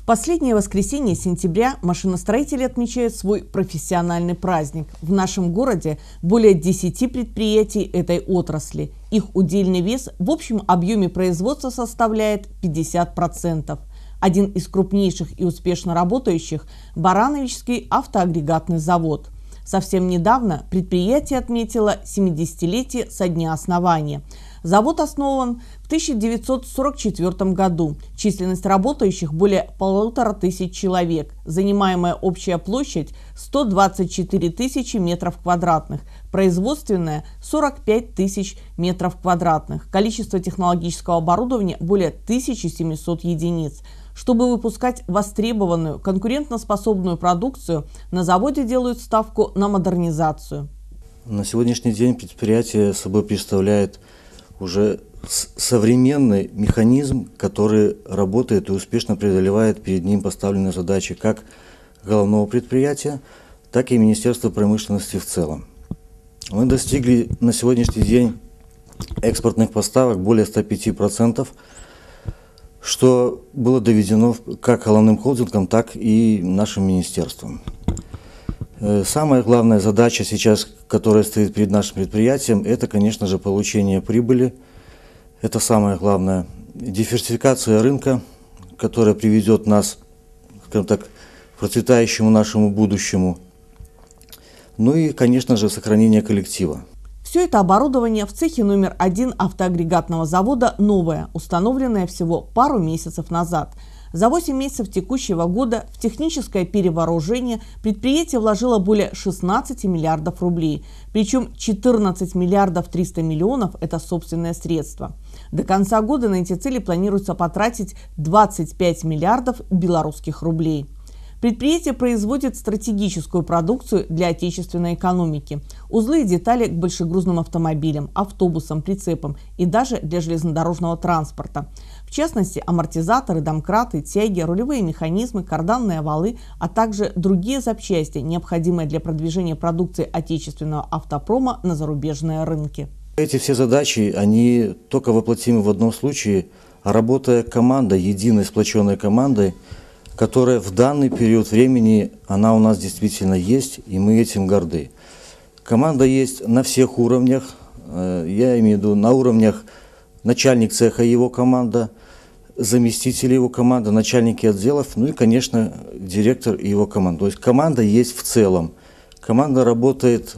В последнее воскресенье сентября машиностроители отмечают свой профессиональный праздник. В нашем городе более 10 предприятий этой отрасли. Их удельный вес в общем объеме производства составляет 50%. Один из крупнейших и успешно работающих – Барановичский автоагрегатный завод. Совсем недавно предприятие отметило 70-летие со дня основания. Завод основан в 1944 году. Численность работающих более 1500 человек. Занимаемая общая площадь 124 тысячи метров квадратных. Производственная 45 тысяч метров квадратных. Количество технологического оборудования более 1700 единиц. Чтобы выпускать востребованную, конкурентоспособную продукцию, на заводе делают ставку на модернизацию. На сегодняшний день предприятие собой представляет уже современный механизм, который работает и успешно преодолевает перед ним поставленные задачи как головного предприятия, так и Министерства промышленности в целом. Мы достигли на сегодняшний день экспортных поставок более 105%, что было доведено как головным холдингом, так и нашим министерством. Самая главная задача сейчас, которая стоит перед нашим предприятием, это, конечно же, получение прибыли. Это самое главное. Диверсификация рынка, которая приведет нас, скажем так, к процветающему нашему будущему. Ну и, конечно же, сохранение коллектива. Все это оборудование в цехе номер 1 автоагрегатного завода новое, установленное всего пару месяцев назад. За 8 месяцев текущего года в техническое перевооружение предприятие вложило более 16 миллиардов рублей. Причем 14 миллиардов 300 миллионов – это собственные средства. До конца года на эти цели планируется потратить 25 миллиардов белорусских рублей. Предприятие производит стратегическую продукцию для отечественной экономики. Узлы и детали к большегрузным автомобилям, автобусам, прицепам и даже для железнодорожного транспорта. В частности, амортизаторы, домкраты, тяги, рулевые механизмы, карданные валы, а также другие запчасти, необходимые для продвижения продукции отечественного автопрома на зарубежные рынки. Эти все задачи, они только воплотимы в одном случае, работая командой, единой сплоченной командой, которая в данный период времени, она у нас действительно есть, и мы этим горды. Команда есть на всех уровнях, я имею в виду на уровнях начальник цеха и его команда, заместители его команды, начальники отделов, ну и, конечно, директор и его команда. То есть команда есть в целом. Команда работает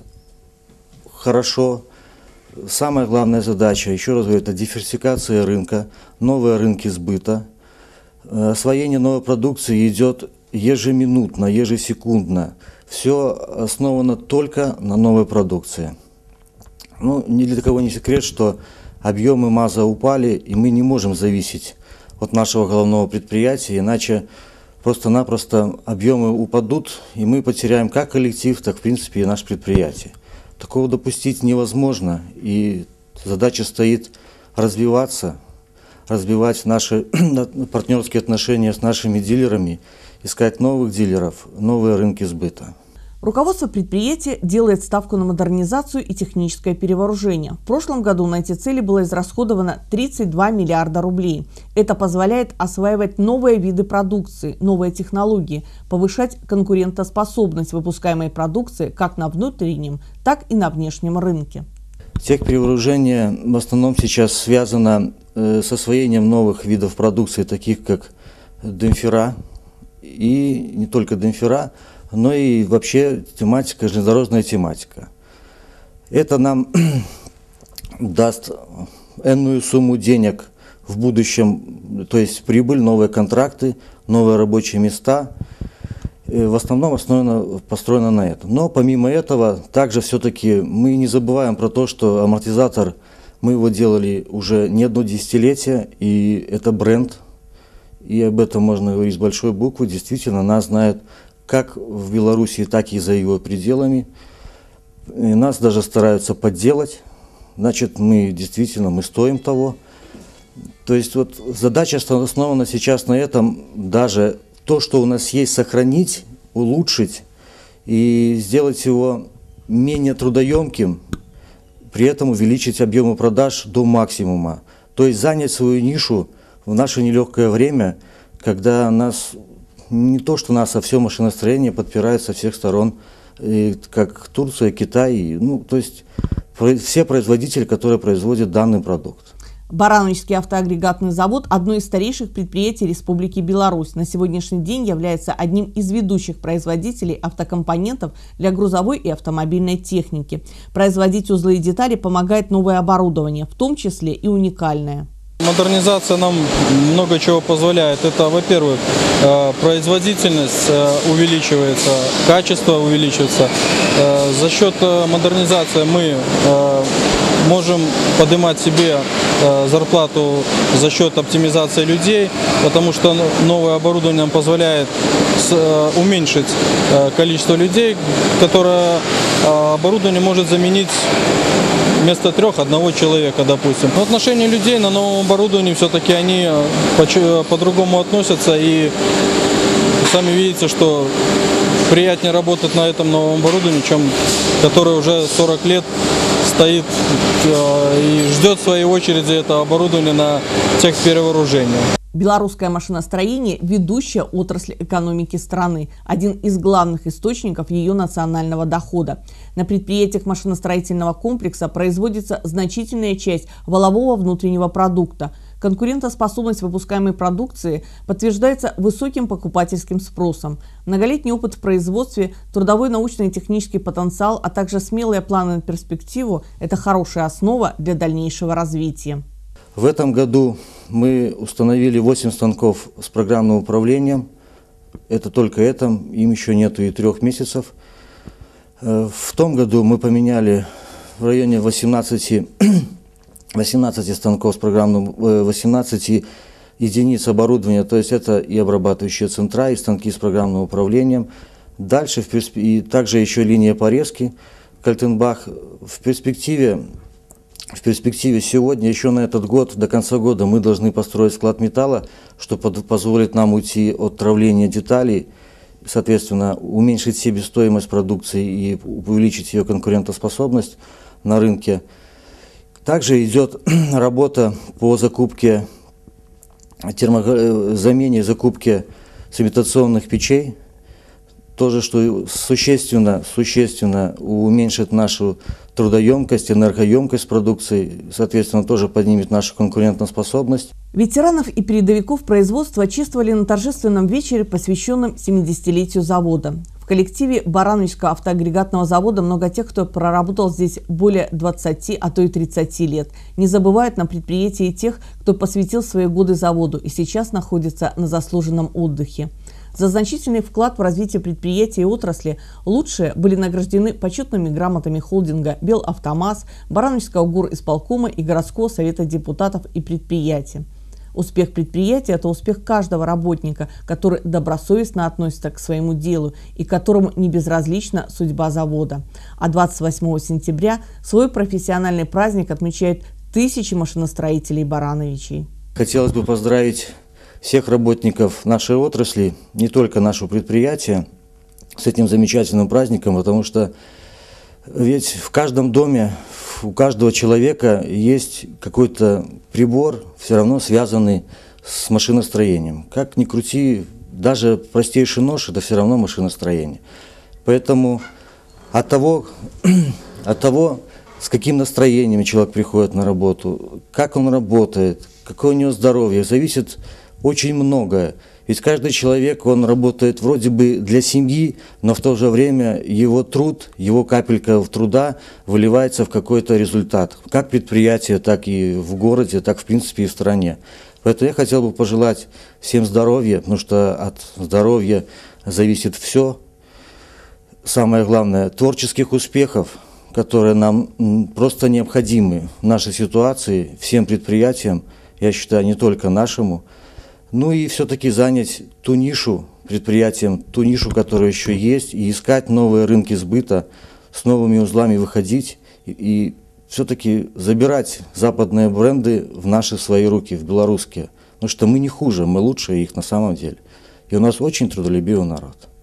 хорошо. Самая главная задача, еще раз говорю, это диверсификация рынка, новые рынки сбыта. Освоение новой продукции идет ежеминутно, ежесекундно. Все основано только на новой продукции. Ну, ни для кого не секрет, что объемы МАЗа упали, и мы не можем зависеть от нашего головного предприятия, иначе просто-напросто объемы упадут, и мы потеряем как коллектив, так в принципе и наше предприятие. Такого допустить невозможно, и задача стоит развиваться, развивать наши партнерские отношения с нашими дилерами, искать новых дилеров, новые рынки сбыта. Руководство предприятия делает ставку на модернизацию и техническое перевооружение. В прошлом году на эти цели было израсходовано 32 миллиарда рублей. Это позволяет осваивать новые виды продукции, новые технологии, повышать конкурентоспособность выпускаемой продукции как на внутреннем, так и на внешнем рынке. Техперевооружение в основном сейчас связано с освоением новых видов продукции, таких как демпфера, и не только демпфера, но и вообще тематика, железнодорожная тематика. Это нам даст энную сумму денег в будущем, то есть прибыль, новые контракты, новые рабочие места. В основном построено на этом. Но помимо этого, также все-таки мы не забываем про то, что амортизатор, мы его делали уже не одно десятилетие, и это бренд, и об этом можно говорить с большой буквы. Действительно, нас знают как в Беларуси, так и за его пределами. И нас даже стараются подделать. Значит, мы действительно, мы стоим того. То есть вот задача основана сейчас на этом, даже то, что у нас есть, сохранить, улучшить и сделать его менее трудоемким, при этом увеличить объемы продаж до максимума. То есть занять свою нишу в наше нелегкое время, когда нас не то, что нас, а все машиностроение подпирает со всех сторон, как Турция, Китай, ну, то есть все производители, которые производят данный продукт. Барановичский автоагрегатный завод – одно из старейших предприятий Республики Беларусь. На сегодняшний день является одним из ведущих производителей автокомпонентов для грузовой и автомобильной техники. Производить узлы и детали помогает новое оборудование, в том числе и уникальное. Модернизация нам много чего позволяет. Это, во-первых, производительность увеличивается, качество увеличивается. За счет модернизации мы можем поднимать себе зарплату за счет оптимизации людей, потому что новое оборудование нам позволяет уменьшить количество людей, которое оборудование может заменить вместо 3 одного человека, допустим. В отношении людей на новом оборудовании все-таки они по-другому относятся, и сами видите, что приятнее работать на этом новом оборудовании, чем которое уже 40 лет стоит и ждет своей очереди это оборудование на техперевооружение. Белорусское машиностроение – ведущая отрасль экономики страны, один из главных источников ее национального дохода. На предприятиях машиностроительного комплекса производится значительная часть валового внутреннего продукта. Конкурентоспособность выпускаемой продукции подтверждается высоким покупательским спросом. Многолетний опыт в производстве, трудовой научно-технический потенциал, а также смелые планы на перспективу – это хорошая основа для дальнейшего развития. В этом году мы установили 8 станков с программным управлением. Это только это, им еще нету и 3 месяцев. В том году мы поменяли в районе 18 станков с программным, 18 единиц оборудования, то есть это и обрабатывающие центра, и станки с программным управлением. Дальше, и также еще линия порезки, Кальтенбах. В перспективе сегодня, еще на этот год, до конца года, мы должны построить склад металла, что позволит нам уйти от травления деталей, соответственно, уменьшить себестоимость продукции и увеличить ее конкурентоспособность на рынке. Также идет работа по закупке, замене закупке цементационных печей, тоже, что существенно уменьшит нашу трудоемкость, энергоемкость продукции, соответственно, тоже поднимет нашу конкурентоспособность. Ветеранов и передовиков производства чествовали на торжественном вечере, посвященном 70-летию завода. В коллективе Барановичского автоагрегатного завода много тех, кто проработал здесь более 20, а то и 30 лет. Не забывают на предприятии тех, кто посвятил свои годы заводу и сейчас находится на заслуженном отдыхе. За значительный вклад в развитие предприятий и отрасли лучшие были награждены почетными грамотами холдинга «Белавтомаз», Барановичского горисполкома и городского совета депутатов и предприятий. Успех предприятия – это успех каждого работника, который добросовестно относится к своему делу и которому не безразлична судьба завода. А 28 сентября свой профессиональный праздник отмечают тысячи машиностроителей Барановичей. Хотелось бы поздравить всех работников нашей отрасли, не только нашего предприятия, с этим замечательным праздником, потому что ведь в каждом доме, у каждого человека есть какой-то прибор, все равно связанный с машиностроением. Как ни крути, даже простейший нож – это все равно машиностроение. Поэтому от того, с каким настроением человек приходит на работу, как он работает, какое у него здоровье, зависит очень многое. Ведь каждый человек, он работает вроде бы для семьи, но в то же время его труд, его капелька труда выливается в какой-то результат. Как предприятие, так и в городе, так в принципе и в стране. Поэтому я хотел бы пожелать всем здоровья, потому что от здоровья зависит все. Самое главное, творческих успехов, которые нам просто необходимы в нашей ситуации, всем предприятиям, я считаю, не только нашему. Ну и все-таки занять ту нишу предприятием, ту нишу, которая еще есть, и искать новые рынки сбыта, с новыми узлами выходить и все-таки забирать западные бренды в наши свои руки, в белорусские. Потому что мы не хуже, мы лучше их на самом деле. И у нас очень трудолюбивый народ.